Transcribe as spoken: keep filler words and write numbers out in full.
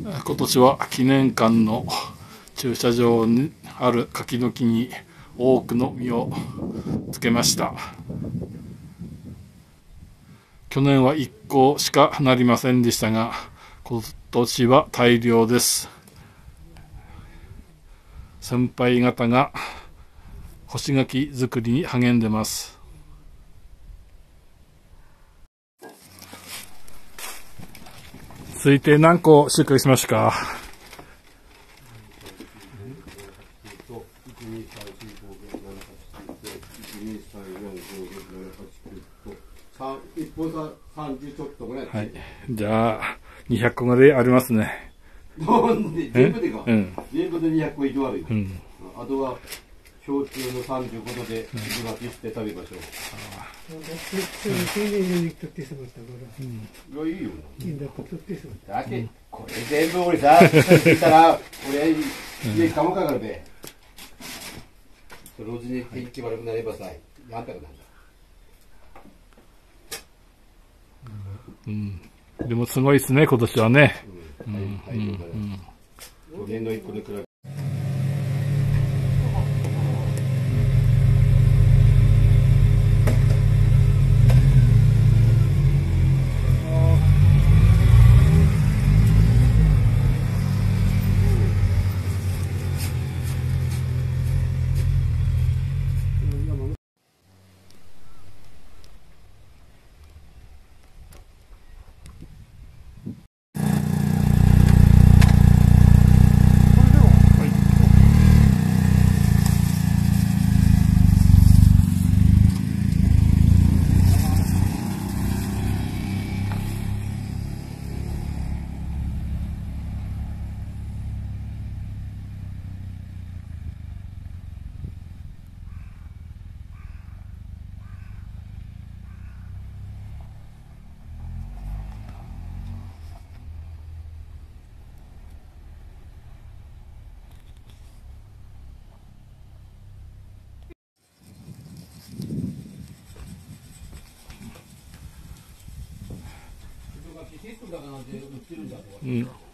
今年は記念館の駐車場にある柿の木に多くの実をつけました。去年はいっこしかなりませんでしたが、今年は大量です。先輩方が干し柿作りに励んでます。推定何個収穫しましたか？ いっぽんささんじゅうちょっとぐらい。 はい。じゃあ、にひゃっこぐらいありますね。 なんで全部でか、 うん、 全部でにひゃっこ以上あるよ。 うん、 あとは、焼酎のさんじゅうごどで水巻きして食べましょう。いや、いいよ。だけ、これ全部俺さ、聞いたら、俺、家かもかかるで。同時に天気悪くなればさ、やんたくなるんだ。 うん。でもすごいですね、今年はね。 うん。はい、はい、うん。去年の一個で比べうん。